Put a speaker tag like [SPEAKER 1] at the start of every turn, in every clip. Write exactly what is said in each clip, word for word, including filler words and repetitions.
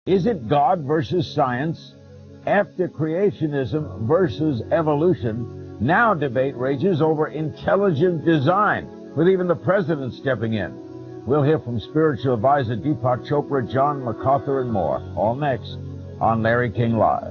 [SPEAKER 1] Is it God versus science? After creationism versus evolution, now debate rages over intelligent design, with even the president stepping in. We'll hear from spiritual advisor Deepak Chopra, John MacArthur, and more. All next on Larry King Live.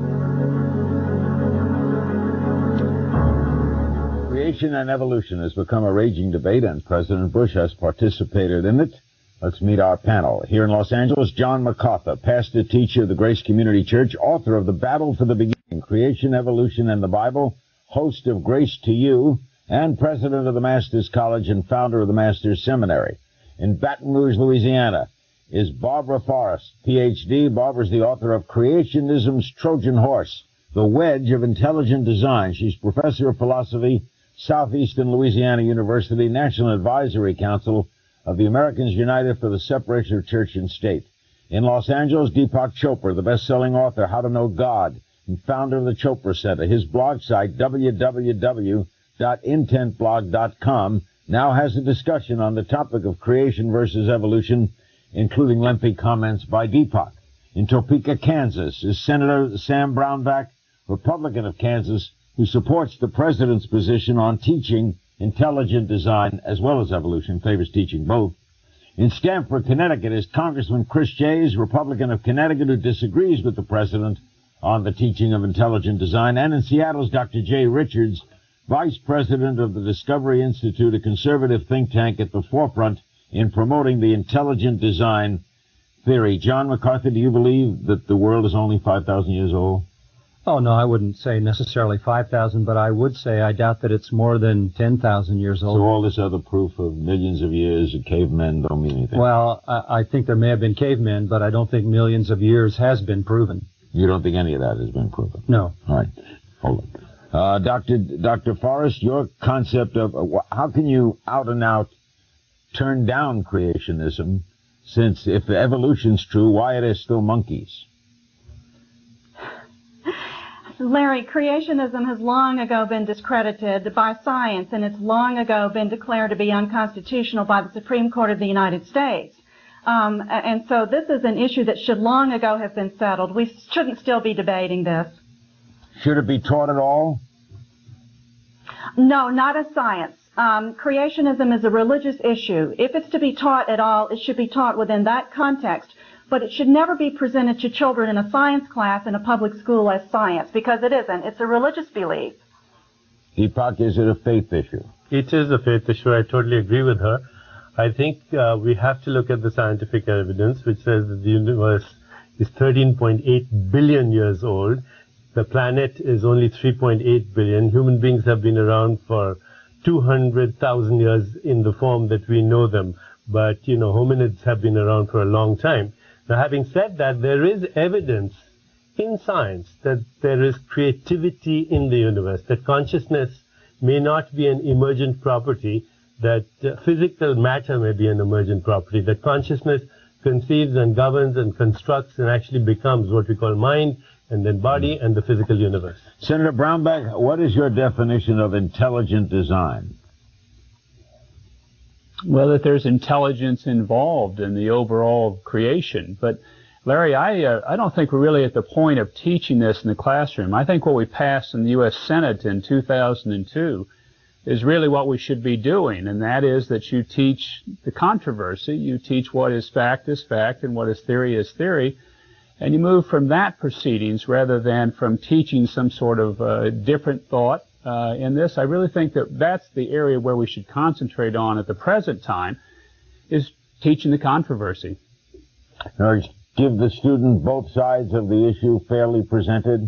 [SPEAKER 1] Creation and evolution has become a raging debate, and President Bush has participated in it. Let's meet our panel. Here in Los Angeles, John MacArthur, pastor, teacher of the Grace Community Church, author of The Battle for the Beginning, Creation, Evolution, and the Bible, host of Grace to You, and president of the Masters College and founder of the Masters Seminary. In Baton Rouge, Louisiana, is Barbara Forrest, P H D Barbara's the author of Creationism's Trojan Horse, The Wedge of Intelligent Design. She's professor of philosophy, Southeastern Louisiana University, National Advisory Council of the Americans United for the Separation of Church and State. In Los Angeles, Deepak Chopra, the best-selling author, How to Know God, and founder of the Chopra Center. His blog site, w w w dot intent blog dot com, now has a discussion on the topic of creation versus evolution, including lengthy comments by Deepak. In Topeka, Kansas, is Senator Sam Brownback, Republican of Kansas, who supports the president's position on teaching intelligent design as well as evolution, favors teaching both. In Stamford, Connecticut, is Congressman Chris Jayes, Republican of Connecticut, who disagrees with the president on the teaching of intelligent design. And in Seattle is Doctor Jay Richards, vice president of the Discovery Institute, a conservative think tank at the forefront in promoting the intelligent design theory. John MacArthur, do you believe that the world is only five thousand years old?
[SPEAKER 2] Oh, no, I wouldn't say necessarily five thousand, but I would say I doubt that it's more than ten thousand years old.
[SPEAKER 1] So all this other proof of millions of years of cavemen don't mean anything?
[SPEAKER 2] Well, I, I think there may have been cavemen, but I don't think millions of years has been proven.
[SPEAKER 1] You don't think any of that has been proven?
[SPEAKER 2] No.
[SPEAKER 1] All right. Hold on. Uh, Doctor Doctor Forrest, your concept of uh, how can you out and out turn down creationism, since if evolution's true, why are there still monkeys?
[SPEAKER 3] Larry, creationism has long ago been discredited by science, and it's long ago been declared to be unconstitutional by the Supreme Court of the United States. Um, and so this is an issue that should long ago have been settled. We shouldn't still be debating this.
[SPEAKER 1] Should it be taught at all?
[SPEAKER 3] No, not as science. Um, creationism is a religious issue. If it's to be taught at all, it should be taught within that context. But it should never be presented to children in a science class in a public school as science, because it isn't. It's a religious belief.
[SPEAKER 1] Deepak, is it a faith issue?
[SPEAKER 4] It is a faith issue. I totally agree with her. I think uh, we have to look at the scientific evidence, which says that the universe is thirteen point eight billion years old. The planet is only three point eight billion. Human beings have been around for two hundred thousand years in the form that we know them. But, you know, hominids have been around for a long time. Now, having said that, there is evidence in science that there is creativity in the universe, that consciousness may not be an emergent property, that uh, physical matter may be an emergent property, that consciousness conceives and governs and constructs and actually becomes what we call mind and then body and the physical universe.
[SPEAKER 1] Senator Brownback, what is your definition of intelligent design?
[SPEAKER 5] Well, that there's intelligence involved in the overall creation. But, Larry, I uh, I don't think we're really at the point of teaching this in the classroom. I think what we passed in the U S Senate in two thousand two is really what we should be doing, and that is that you teach the controversy, you teach what is fact is fact and what is theory is theory, and you move from that proceedings rather than from teaching some sort of uh, different thought. Uh, in this, I really think that that's the area where we should concentrate on at the present time, is teaching the controversy.
[SPEAKER 1] Or give the student both sides of the issue fairly presented?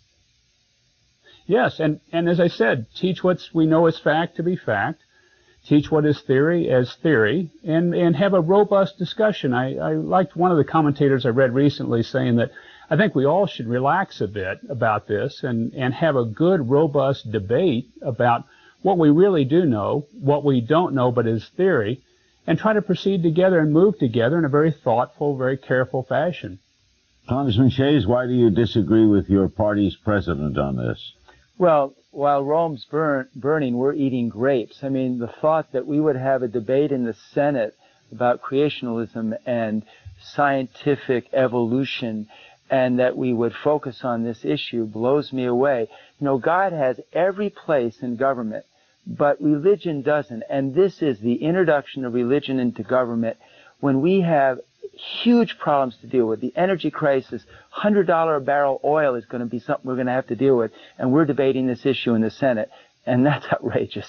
[SPEAKER 5] Yes, and, and as I said, teach what we know as fact to be fact, teach what is theory as theory, and, and have a robust discussion. I, I liked one of the commentators I read recently saying that I think we all should relax a bit about this and, and have a good, robust debate about what we really do know, what we don't know but is theory, and try to proceed together and move together in a very thoughtful, very careful fashion.
[SPEAKER 1] Congressman Shays, why do you disagree with your party's president on this?
[SPEAKER 6] Well, while Rome's burn, burning, we're eating grapes. I mean, the thought that we would have a debate in the Senate about creationism and scientific evolution and that we would focus on this issue blows me away. You know, God has every place in government, but religion doesn't. And this is the introduction of religion into government when we have huge problems to deal with. The energy crisis, one hundred dollars a barrel oil is going to be something we're going to have to deal with. And we're debating this issue in the Senate. And that's outrageous.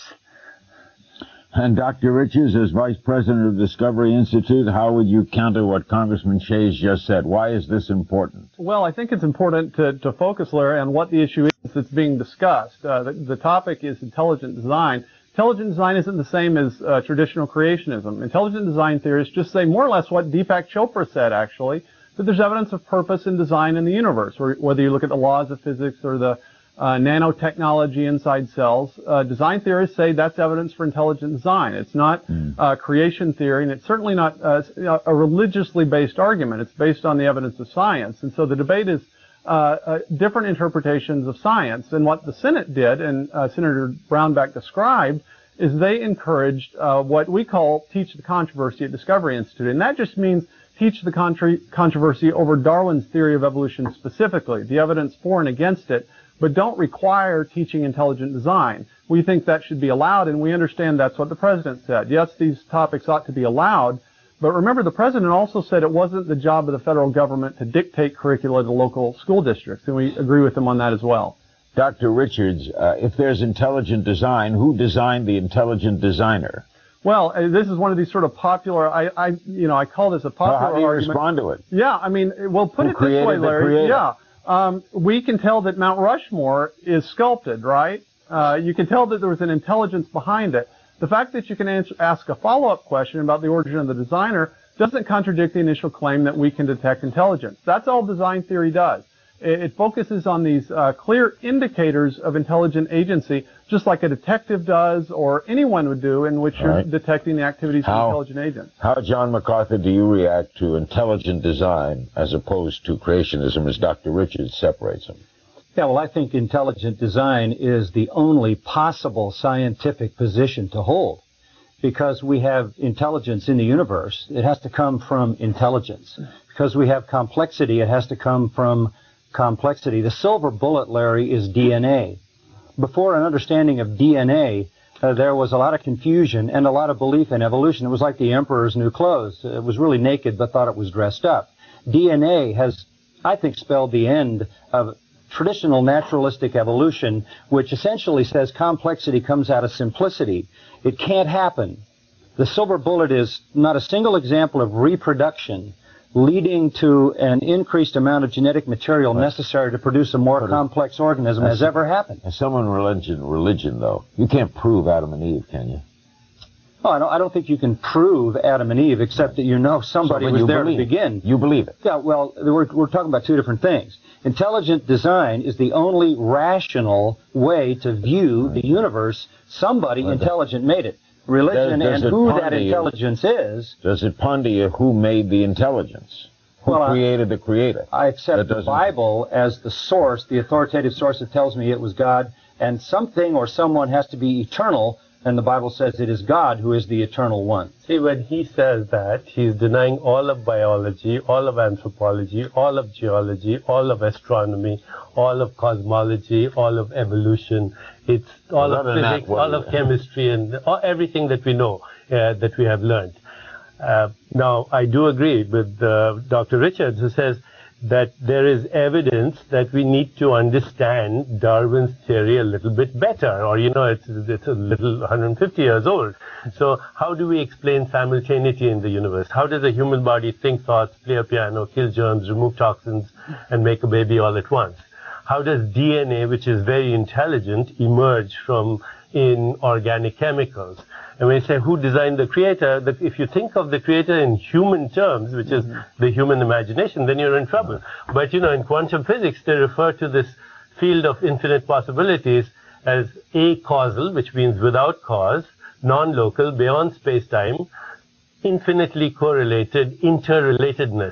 [SPEAKER 1] And Doctor Richards, as Vice President of Discovery Institute, how would you counter what Congressman Shays just said? Why is this important?
[SPEAKER 7] Well, I think it's important to, to focus, Larry, on what the issue is that's being discussed. Uh, the, the topic is intelligent design. Intelligent design isn't the same as uh, traditional creationism. Intelligent design theorists just say more or less what Deepak Chopra said, actually, that there's evidence of purpose and design in the universe, or whether you look at the laws of physics or the Uh, nanotechnology inside cells. Uh, design theorists say that's evidence for intelligent design. It's not mm. uh, creation theory, and it's certainly not uh, a religiously based argument. It's based on the evidence of science. And so the debate is uh, uh, different interpretations of science. And what the Senate did, and uh, Senator Brownback described, is they encouraged uh, what we call teach the controversy at Discovery Institute. And that just means teach the contr- controversy over Darwin's theory of evolution specifically, the evidence for and against it, but don't require teaching intelligent design. We think that should be allowed, and we understand that's what the President said. Yes, these topics ought to be allowed, but remember the President also said it wasn't the job of the federal government to dictate curricula to local school districts, and we agree with him on that as well.
[SPEAKER 1] Doctor Richards, uh, if there's intelligent design, who designed the intelligent designer?
[SPEAKER 7] Well, uh, this is one of these sort of popular, I, I you know, I call this a popular
[SPEAKER 1] well, how do you
[SPEAKER 7] argument.
[SPEAKER 1] respond to it?
[SPEAKER 7] Yeah, I mean, well, put
[SPEAKER 1] who
[SPEAKER 7] it this way, Larry.
[SPEAKER 1] Creator?
[SPEAKER 7] Yeah. Um, we can tell that Mount Rushmore is sculpted, right? Uh, you can tell that there was an intelligence behind it. The fact that you can answer, ask a follow-up question about the origin of the designer doesn't contradict the initial claim that we can detect intelligence. That's all design theory does. It, it focuses on these uh, clear indicators of intelligent agency, just like a detective does or anyone would do in which you're right. detecting the activities how, of intelligent agents.
[SPEAKER 1] How, John MacArthur, do you react to intelligent design as opposed to creationism as Doctor Richards separates them?
[SPEAKER 2] Yeah, well, I think intelligent design is the only possible scientific position to hold because we have intelligence in the universe. It has to come from intelligence. Because we have complexity, it has to come from complexity. The silver bullet, Larry, is D N A. Before an understanding of D N A, uh, there was a lot of confusion and a lot of belief in evolution. It was like the emperor's new clothes. It was really naked, but thought it was dressed up. D N A has, I think, spelled the end of traditional naturalistic evolution, which essentially says complexity comes out of simplicity. It can't happen. The silver bullet is not a single example of reproduction leading to an increased amount of genetic material necessary to produce a more complex organism has ever happened.
[SPEAKER 1] As someone religion, religion, though, you can't prove Adam and Eve, can you?
[SPEAKER 2] Oh, I don't, I don't think you can prove Adam and Eve, except that you know somebody so, was there to begin.
[SPEAKER 1] You believe it?
[SPEAKER 2] Yeah, well, we're, we're talking about two different things. Intelligent design is the only rational way to view the universe. Somebody well, intelligent made it. Religion does, does and who that intelligence
[SPEAKER 1] you,
[SPEAKER 2] is.
[SPEAKER 1] Does it ponder you who made the intelligence? Who well, created I, the creator?
[SPEAKER 2] I accept the Bible as the source, the authoritative source that tells me it was God, and something or someone has to be eternal, and the Bible says it is God who is the eternal one.
[SPEAKER 4] See, when he says that, he's denying all of biology, all of anthropology, all of geology, all of astronomy, all of cosmology, all of evolution. It's all of physics, all of chemistry, and all, everything that we know, uh, that we have learned. Uh, now, I do agree with uh, Doctor Richards, who says that there is evidence that we need to understand Darwin's theory a little bit better, or, you know, it's, it's a little one hundred fifty years old. So how do we explain simultaneity in the universe? How does a human body think thoughts, play a piano, kill germs, remove toxins, and make a baby all at once? How does D N A, which is very intelligent, emerge from inorganic chemicals? And when you say who designed the creator, the, if you think of the creator in human terms, which is mm-hmm. the human imagination, then you're in trouble. But, you know, in quantum physics, they refer to this field of infinite possibilities as acausal, which means without cause, non-local, beyond space-time, infinitely correlated interrelatedness.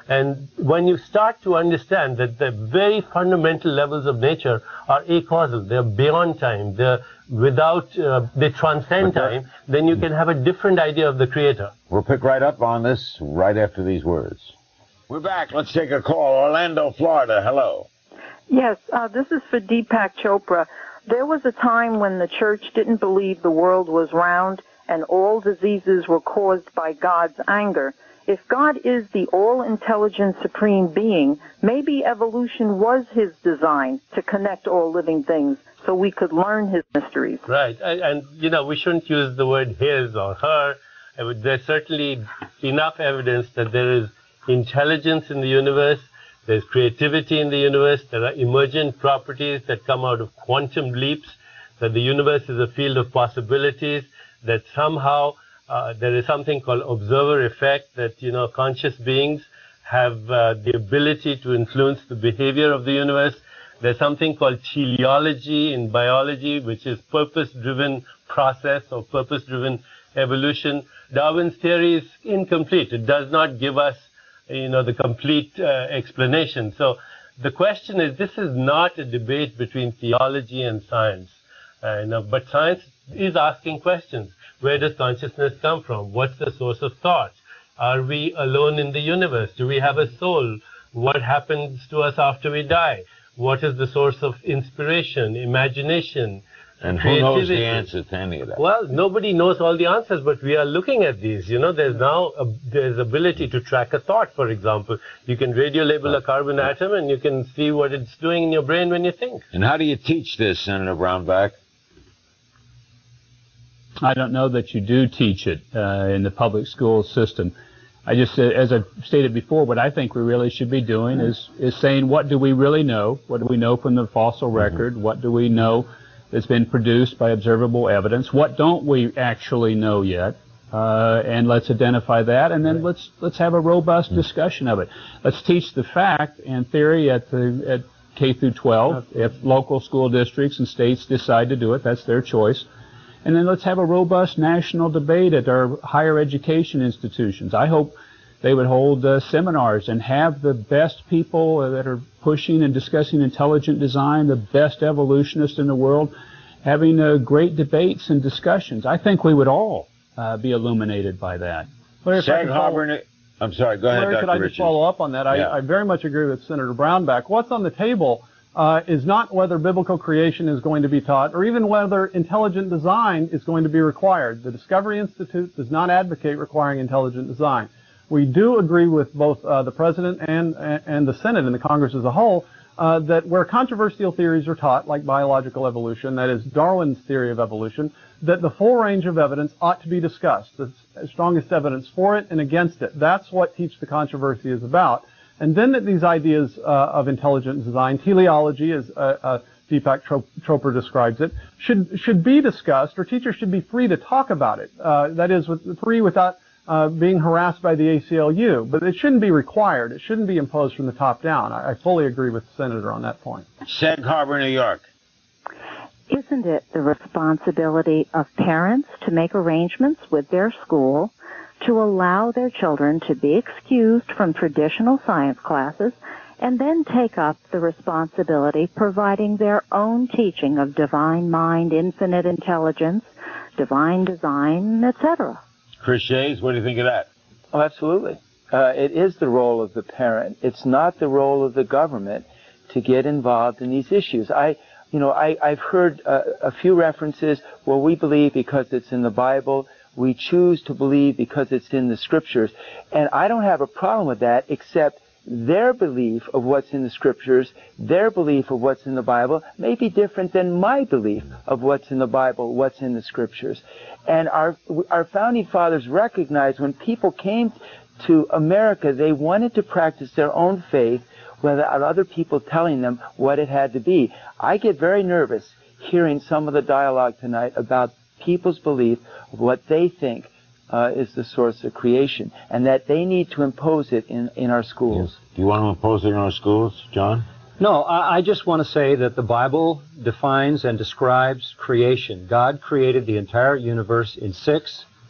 [SPEAKER 4] And when you start to understand that the very fundamental levels of nature are acausal, they're beyond time, they're without, uh, they transcend time, then you can have a different idea of the Creator.
[SPEAKER 1] We'll pick right up on this right after these words. We're back. Let's take a call. Orlando, Florida. Hello.
[SPEAKER 8] Yes, uh, this is for Deepak Chopra. There was a time when the church didn't believe the world was round and all diseases were caused by God's anger. If God is the all-intelligent supreme being, maybe evolution was his design to connect all living things so we could learn his mysteries.
[SPEAKER 4] Right. And, and you know, we shouldn't use the word his or her. There's certainly enough evidence that there is intelligence in the universe, there's creativity in the universe, there are emergent properties that come out of quantum leaps, that the universe is a field of possibilities, that somehow uh, there is something called observer effect, that, you know, conscious beings have uh, the ability to influence the behavior of the universe. There's something called teleology in biology, which is purpose-driven process or purpose-driven evolution. Darwin's theory is incomplete. It does not give us, you know, the complete uh, explanation. So the question is, this is not a debate between theology and science. Uh, you know, but science is asking questions. Where does consciousness come from? What's the source of thought? Are we alone in the universe? Do we have a soul? What happens to us after we die? What is the source of inspiration, imagination,
[SPEAKER 1] And who knows the
[SPEAKER 4] creativity?
[SPEAKER 1] answer to any of that?
[SPEAKER 4] Well, nobody knows all the answers, but we are looking at these. You know, there's now a, there's ability to track a thought, for example. You can radio label a carbon atom and you can see what it's doing in your brain when you think.
[SPEAKER 1] And how do you teach this, Senator Brownback?
[SPEAKER 5] I don't know that you do teach it uh, in the public school system. I just, uh, as I stated before, what I think we really should be doing is, is saying, what do we really know? What do we know from the fossil record? Mm-hmm. What do we know that's been produced by observable evidence? What don't we actually know yet? Uh, and let's identify that, and then let's let's have a robust mm-hmm. discussion of it. Let's teach the fact and theory at the at K through twelve. If local school districts and states decide to do it, that's their choice. And then let's have a robust national debate at our higher education institutions. I hope they would hold uh, seminars and have the best people that are pushing and discussing intelligent design, the best evolutionists in the world, having uh, great debates and discussions. I think we would all uh, be illuminated by that.
[SPEAKER 7] Larry,
[SPEAKER 1] Sag Harbor, I'm sorry, go ahead,
[SPEAKER 7] Larry,
[SPEAKER 1] Doctor
[SPEAKER 7] could I
[SPEAKER 1] Richards.
[SPEAKER 7] just follow up on that? I,
[SPEAKER 1] Yeah.
[SPEAKER 7] I very much agree with Senator Brownback. What's on the table Uh, is not whether biblical creation is going to be taught or even whether intelligent design is going to be required. The Discovery Institute does not advocate requiring intelligent design. We do agree with both uh, the President and, and the Senate and the Congress as a whole uh, that where controversial theories are taught, like biological evolution, that is Darwin's theory of evolution, that the full range of evidence ought to be discussed, the strongest evidence for it and against it. That's what Teach the Controversy is about. And then that these ideas uh, of intelligent design, teleology, as uh, uh, Deepak Chopra describes it, should should be discussed, or teachers should be free to talk about it. Uh, that is, with, free without uh, being harassed by the A C L U. But it shouldn't be required. It shouldn't be imposed from the top down. I, I fully agree with the Senator on that point.
[SPEAKER 1] Sag Harbor, New York.
[SPEAKER 9] Isn't it the responsibility of parents to make arrangements with their school to allow their children to be excused from traditional science classes and then take up the responsibility providing their own teaching of divine mind, infinite intelligence, divine design, et cetera?
[SPEAKER 1] Chris Shays, what do you think of that?
[SPEAKER 6] Oh, absolutely. Uh, it is the role of the parent. It's not the role of the government to get involved in these issues. I, you know, I, I've heard uh, a few references, well, we believe because it's in the Bible. We choose to believe because it's in the Scriptures. And I don't have a problem with that, except their belief of what's in the Scriptures, their belief of what's in the Bible, may be different than my belief of what's in the Bible, what's in the Scriptures. And our, our founding fathers recognized when people came to America, they wanted to practice their own faith without other people telling them what it had to be. I get very nervous hearing some of the dialogue tonight about people's belief of what they think uh, is the source of creation, and that they need to impose it in, in our schools.
[SPEAKER 1] Yes. Do you want to impose it in our schools, John?
[SPEAKER 2] No, I, I just want to say that the Bible defines and describes creation. God created the entire universe in six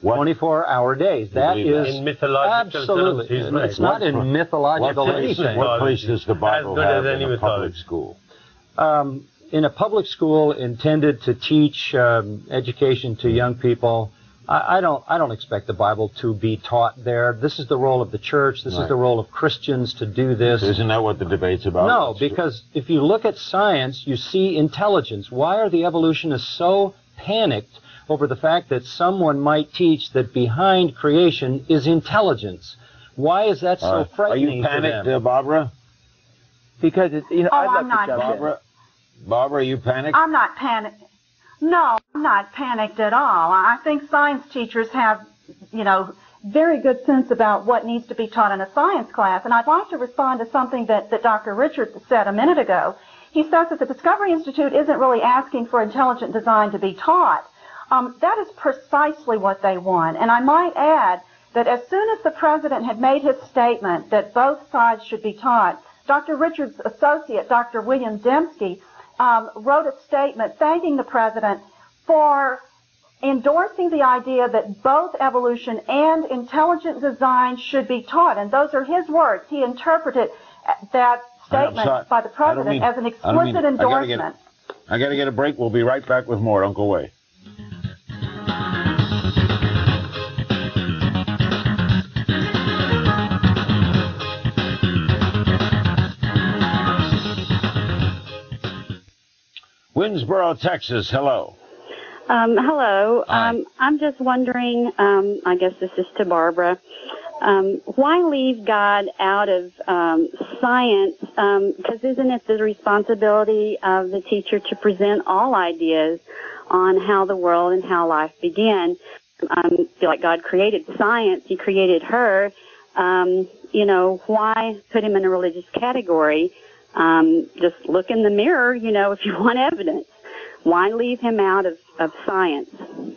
[SPEAKER 2] twenty-four hour days. That is
[SPEAKER 4] in mythological
[SPEAKER 2] absolutely.
[SPEAKER 4] terms, he's right.
[SPEAKER 2] It's not
[SPEAKER 1] What-
[SPEAKER 2] in mythological
[SPEAKER 1] What place,
[SPEAKER 2] anything.
[SPEAKER 1] what place does the Bible
[SPEAKER 4] As good
[SPEAKER 1] have
[SPEAKER 4] as
[SPEAKER 1] in
[SPEAKER 4] any
[SPEAKER 1] a public
[SPEAKER 4] mythology.
[SPEAKER 1] school?
[SPEAKER 2] Um, in a public school intended to teach um, education to young people, I, I don't. I don't expect the Bible to be taught there. This is the role of the church. This
[SPEAKER 1] Right.
[SPEAKER 2] is the role of Christians to do this.
[SPEAKER 1] Isn't that what the debate's about?
[SPEAKER 2] No,
[SPEAKER 1] It's-
[SPEAKER 2] because if you look at science, you see intelligence. Why are the evolutionists so panicked over the fact that someone might teach that behind creation is intelligence? Why is that so
[SPEAKER 1] Uh, are
[SPEAKER 2] frightening
[SPEAKER 1] you
[SPEAKER 2] to
[SPEAKER 1] panicked,
[SPEAKER 2] them?
[SPEAKER 1] uh, Barbara?
[SPEAKER 6] Because it's, you know,
[SPEAKER 3] Oh,
[SPEAKER 6] I'd love
[SPEAKER 3] I'm not.
[SPEAKER 6] to jump in.
[SPEAKER 1] Barbara? Barbara, are you panicked?
[SPEAKER 3] I'm not panicked. No, I'm not panicked at all. I think science teachers have, you know, very good sense about what needs to be taught in a science class. And I'd like to respond to something that, that Doctor Richards said a minute ago. He says that the Discovery Institute isn't really asking for intelligent design to be taught. Um, that is precisely what they want. And I might add that as soon as the president had made his statement that both sides should be taught, Doctor Richards' associate, Doctor William Dembski, um, wrote a statement thanking the president for endorsing the idea that both evolution and intelligent design should be taught. And those are his words. He interpreted that statement
[SPEAKER 1] sorry.
[SPEAKER 3] by the
[SPEAKER 1] I don't
[SPEAKER 3] president
[SPEAKER 1] mean-
[SPEAKER 3] as an
[SPEAKER 1] I don't mean-
[SPEAKER 3] explicit
[SPEAKER 1] I gotta get-
[SPEAKER 3] endorsement.
[SPEAKER 1] I got to get a break. We'll be right back with more. Don't go away. Winnsboro, Texas. Hello.
[SPEAKER 10] Um, hello.
[SPEAKER 1] Hi.
[SPEAKER 10] Um, I'm just wondering, um, I guess this is to Barbara, um, why leave God out of um, science? Because isn't it the responsibility of the teacher to present all ideas on how the world and how life began? Um, I feel like God created science. He created her. Um, you know, why put him in a religious category? Um, just look in the mirror, you know, if you want evidence. Why leave him out of, of science?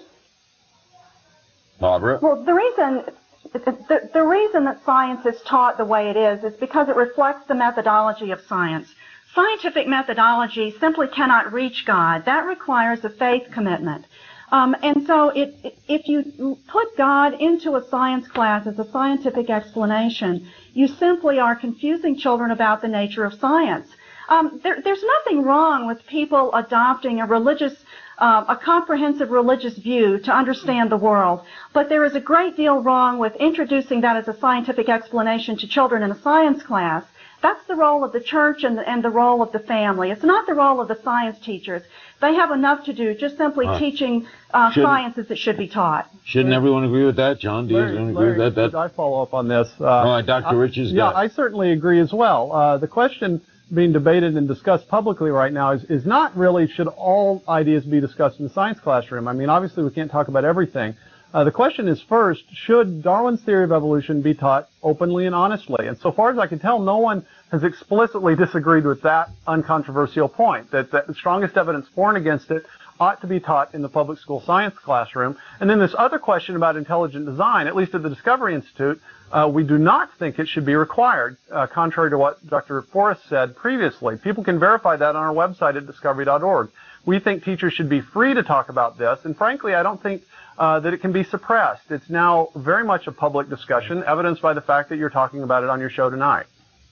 [SPEAKER 1] Barbara?
[SPEAKER 3] Well, the reason the, the reason that science is taught the way it is is because it reflects the methodology of science. Scientific methodology simply cannot reach God. That requires a faith commitment. Um, and so it, if you put God into a science class as a scientific explanation, you simply are confusing children about the nature of science. Um, there, there's nothing wrong with people adopting a religious, uh, a comprehensive religious view to understand the world, but there is a great deal wrong with introducing that as a scientific explanation to children in a science class. That's the role of the church and the, and the role of the family. It's not the role of the science teachers. They have enough to do just simply
[SPEAKER 1] Uh,
[SPEAKER 3] teaching uh,
[SPEAKER 1] shouldn't-
[SPEAKER 3] sciences that should be taught.
[SPEAKER 1] Shouldn't everyone agree with that, John? Do you
[SPEAKER 7] Larry,
[SPEAKER 1] agree
[SPEAKER 7] Larry,
[SPEAKER 1] with that?
[SPEAKER 7] could
[SPEAKER 1] that?
[SPEAKER 7] I follow up on this? Uh,
[SPEAKER 1] All right, Doctor Richards.
[SPEAKER 7] Yeah,
[SPEAKER 1] got it.
[SPEAKER 7] I certainly agree as well. Uh, the question being debated and discussed publicly right now is, is not really should all ideas be discussed in the science classroom. I mean, obviously we can't talk about everything. Uh, the question is first, should Darwin's theory of evolution be taught openly and honestly? And so far as I can tell, no one has explicitly disagreed with that uncontroversial point, that, that the strongest evidence for and against it ought to be taught in the public school science classroom. And then this other question about intelligent design, at least at the Discovery Institute, uh, we do not think it should be required, uh, contrary to what Doctor Forrest said previously. People can verify that on our website at discovery dot org. We think teachers should be free to talk about this, and frankly, I don't think uh, that it can be suppressed. It's now very much a public discussion, evidenced by the fact that you're talking about it on your show tonight.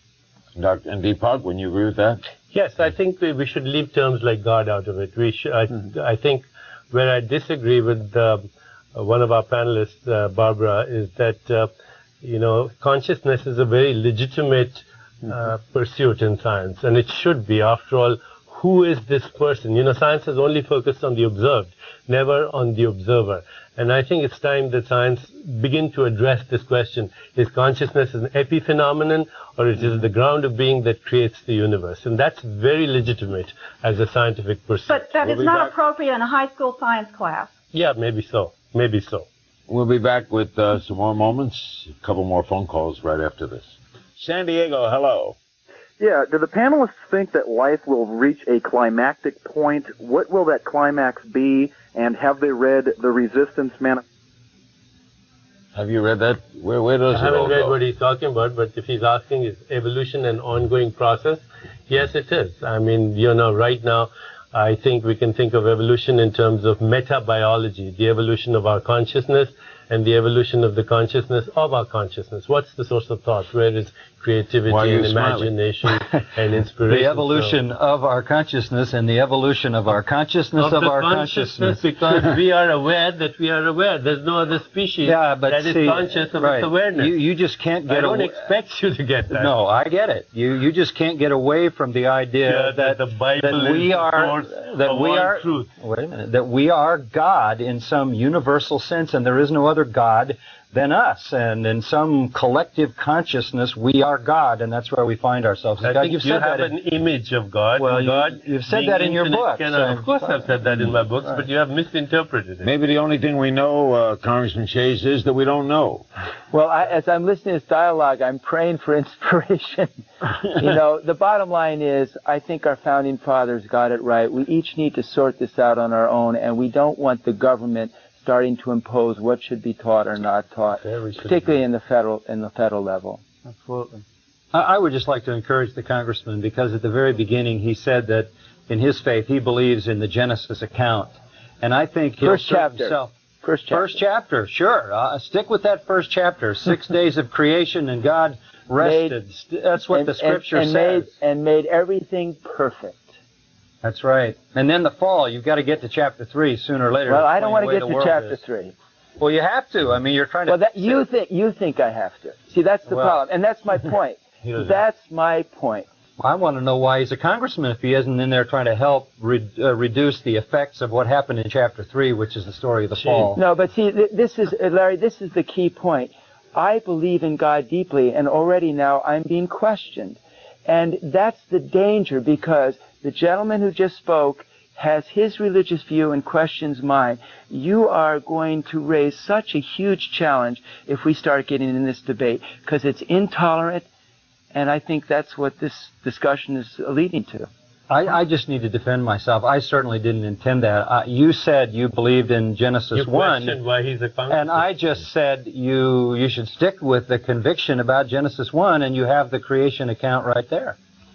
[SPEAKER 1] Doctor and Deepak, when you agree with that?
[SPEAKER 4] Yes, I think we, we should leave terms like God out of it. We should, I, mm-hmm. I think where I disagree with uh, one of our panelists, uh, Barbara, is that, uh, you know, consciousness is a very legitimate uh, mm-hmm. pursuit in science, and it should be. After all, who is this person? You know, science has only focused on the observed, never on the observer. And I think it's time that science begin to address this question. Is consciousness an epiphenomenon, or is it the ground of being that creates the universe? And that's very legitimate as a scientific pursuit.
[SPEAKER 3] But that
[SPEAKER 1] We'll
[SPEAKER 3] is not
[SPEAKER 1] back.
[SPEAKER 3] appropriate in a high school science class.
[SPEAKER 4] Yeah, maybe so. Maybe so.
[SPEAKER 1] We'll be back with uh, some more moments, a couple more phone calls right after this. San Diego, hello.
[SPEAKER 11] Yeah, do the panelists think that life will reach a climactic point? What will that climax be? And have they read The Resistance Manifesto?
[SPEAKER 1] Have you read that? Where, where does
[SPEAKER 4] I
[SPEAKER 1] it
[SPEAKER 4] haven't
[SPEAKER 1] all
[SPEAKER 4] read
[SPEAKER 1] go?
[SPEAKER 4] what he's talking about, but if he's asking is evolution an ongoing process, yes, it is. I mean, you know, right now, I think we can think of evolution in terms of metabiology, the evolution of our consciousness, and the evolution of the consciousness of our consciousness. What's the source of thought? Where is creativity and imagination and inspiration?
[SPEAKER 2] The evolution so, of our consciousness and the evolution of our consciousness of,
[SPEAKER 4] of,
[SPEAKER 2] of our
[SPEAKER 4] consciousness.
[SPEAKER 2] consciousness.
[SPEAKER 4] Because we are aware that we are aware. There's no other species
[SPEAKER 2] yeah, but
[SPEAKER 4] that
[SPEAKER 2] see,
[SPEAKER 4] is conscious of
[SPEAKER 2] right.
[SPEAKER 4] its awareness.
[SPEAKER 2] You, you just can't get
[SPEAKER 4] I don't
[SPEAKER 2] away.
[SPEAKER 4] expect you to get that.
[SPEAKER 2] No, I get it. You you just can't get away from the idea
[SPEAKER 4] yeah,
[SPEAKER 2] that,
[SPEAKER 4] that the Bible
[SPEAKER 2] that we
[SPEAKER 4] is
[SPEAKER 2] are
[SPEAKER 4] the source
[SPEAKER 2] that
[SPEAKER 4] of
[SPEAKER 2] we
[SPEAKER 4] all
[SPEAKER 2] are
[SPEAKER 4] truth.
[SPEAKER 2] Wait a minute. That we are God in some universal sense, and there is no other God than us. And in some collective consciousness, we are God, and that's where we find ourselves.
[SPEAKER 4] I
[SPEAKER 2] God,
[SPEAKER 4] think
[SPEAKER 2] you've
[SPEAKER 4] you
[SPEAKER 2] said
[SPEAKER 4] have
[SPEAKER 2] that
[SPEAKER 4] an
[SPEAKER 2] in,
[SPEAKER 4] image of God.
[SPEAKER 2] Well, you,
[SPEAKER 4] God
[SPEAKER 2] you've said that in your book.
[SPEAKER 4] So of course, I've said that in my books, right. But you have misinterpreted it.
[SPEAKER 1] Maybe the only thing we know, uh, Congressman Shays, is that we don't know.
[SPEAKER 6] Well, I, as I'm listening to this dialogue, I'm praying for inspiration. You know, the bottom line is, I think our founding fathers got it right. We each need to sort this out on our own, and we don't want the government starting to impose what should be taught or not taught, particularly in the federal in the federal level.
[SPEAKER 2] Absolutely. I, I would just like to encourage the congressman, because at the very beginning he said that in his faith he believes in the Genesis account, and I think he'll
[SPEAKER 6] first chapter.
[SPEAKER 2] Himself,
[SPEAKER 6] first chapter.
[SPEAKER 2] First chapter, sure. Uh, stick with that first chapter. Six days of creation, and God rested.
[SPEAKER 6] Made,
[SPEAKER 2] That's what
[SPEAKER 6] and,
[SPEAKER 2] the Scripture
[SPEAKER 6] and, and
[SPEAKER 2] says.
[SPEAKER 6] Made, and made everything perfect.
[SPEAKER 2] That's right. And then the fall, you've got to get to chapter three sooner or later.
[SPEAKER 6] Well, I don't want to get
[SPEAKER 2] to
[SPEAKER 6] chapter
[SPEAKER 2] is.
[SPEAKER 6] three.
[SPEAKER 2] Well, you have to. I mean, you're trying to...
[SPEAKER 6] Well, that, you think you think I have to. See, that's the
[SPEAKER 2] well,
[SPEAKER 6] problem. And that's my point. That's my point.
[SPEAKER 2] I want to know why he's a congressman if he isn't in there trying to help re uh, reduce the effects of what happened in chapter three, which is the story of the fall.
[SPEAKER 6] No, but see, th this is, uh, Larry, this is the key point. I believe in God deeply, and already now I'm being questioned. And that's the danger, because the gentleman who just spoke has his religious view and questions mine. You are going to raise such a huge challenge if we start getting in this debate, because it's intolerant, and I think that's what this discussion is leading to.
[SPEAKER 2] I, I just need to defend myself. I certainly didn't intend that. Uh, you said you believed in Genesis
[SPEAKER 4] you
[SPEAKER 2] one.
[SPEAKER 4] You questioned why he's a congressman.
[SPEAKER 2] And I just said you you should stick with the conviction about Genesis one, and you have the creation account right there.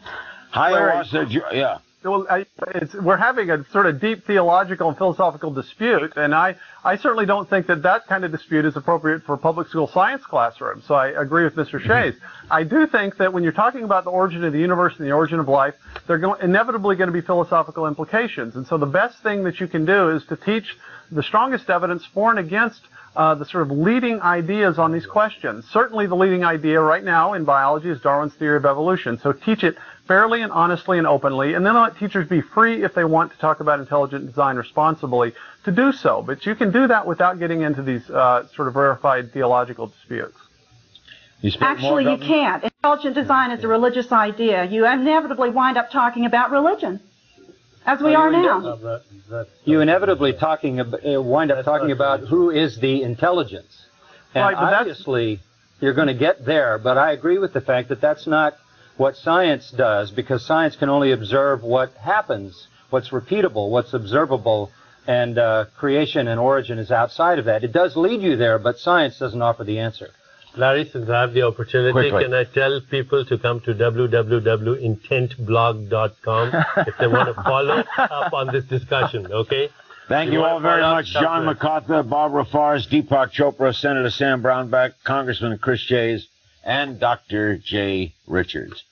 [SPEAKER 1] Hi, yeah.
[SPEAKER 7] Well, I, it's, we're having a sort of deep theological and philosophical dispute, and I, I certainly don't think that that kind of dispute is appropriate for a public school science classroom. So I agree with Mister Shays. I do think that when you're talking about the origin of the universe and the origin of life, there are going, inevitably going to be philosophical implications. And so the best thing that you can do is to teach the strongest evidence for and against uh, the sort of leading ideas on these questions. Certainly the leading idea right now in biology is Darwin's theory of evolution. So teach it fairly and honestly and openly, and then let teachers be free, if they want to talk about intelligent design responsibly, to do so. But you can do that without getting into these uh, sort of verified theological disputes.
[SPEAKER 1] You
[SPEAKER 3] Actually, you can't. Intelligent design is a religious idea. You inevitably wind up talking about religion, as we are now.
[SPEAKER 2] You inevitably talking about, uh, wind up talking about who is the intelligence. And
[SPEAKER 7] right, but
[SPEAKER 2] obviously, you're going to get there, but I agree with the fact that that's not what science does, because science can only observe what happens, what's repeatable, what's observable, and uh, creation and origin is outside of that. It does lead you there, but science doesn't offer the answer.
[SPEAKER 4] Larry, since I have the opportunity,
[SPEAKER 1] Quickly.
[SPEAKER 4] Can I tell people to come to w w w dot intent blog dot com if they want to follow up on this discussion, okay?
[SPEAKER 1] Thank you, you all very much, John MacArthur, Barbara Forrest, Deepak Chopra, Senator Sam Brownback, Congressman Chris Shays, and Doctor Jay Richards.